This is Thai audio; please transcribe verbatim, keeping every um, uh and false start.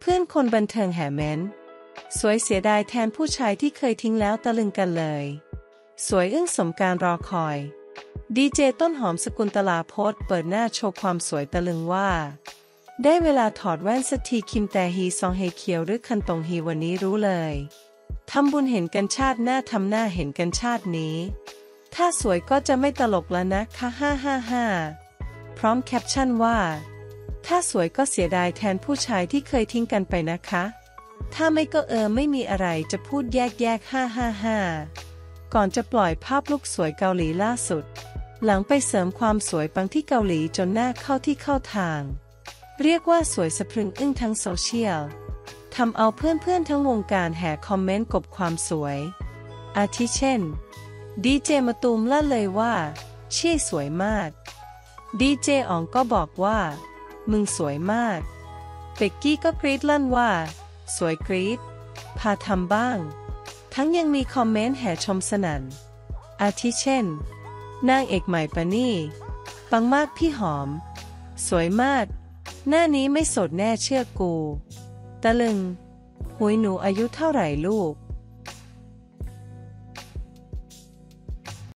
เพื่อนคนบันเทิงแห่เม้นสวยเสียดายแทนผู้ชายที่เคยทิ้งแล้วตะลึงกันเลยสวยอึ้งสมการรอคอยดีเจต้นหอมสกุลตลาโพสต์เปิดหน้าโชว์ความสวยตะลึงว่าได้เวลาถอดแว่นสักทีคิมแตฮีซองเฮเคียวหรือคันตงฮีวันนี้รู้เลยทำบุญเห็นกันชาติหน้าทำหน้าเห็นกันชาตินี้ถ้าสวยก็จะไม่ตลกแล้วนะคะฮ่าฮ่าฮ่าพร้อมแคปชั่นว่าถ้าสวยก็เสียดายแทนผู้ชายที่เคยทิ้งกันไปนะคะถ้าไม่ก็เออไม่มีอะไรจะพูดแยกแยกฮ่าฮ่าฮ่าก่อนจะปล่อยภาพลุคสวยเกาหลีล่าสุดหลังไปเสริมความสวยปังที่เกาหลีจนหน้าเข้าที่เข้าทางเรียกว่าสวยสะพรึงอึ้งทั้งโซเชียลทำเอาเพื่อนๆทั้งวงการแห่คอมเมนต์กบความสวยอาทิเช่นดีเจมะตูมลั่นเลยว่าเชี่ยสวยมากดีเจอ๋องก็บอกว่ามึงสวยมากเป็กกี้ก็กรี๊ดลั่นว่าสวยกรี๊ดพาทำบ้างทั้งยังมีคอมเมนต์แห่ชมสนั่นอาทิเช่นนางเอกใหม่ปะนี่ปังมากพี่หอมสวยมากหน้านี้ไม่โสดแน่เชื่อกูตะลึงหุยหนูอายุเท่าไหร่ลูก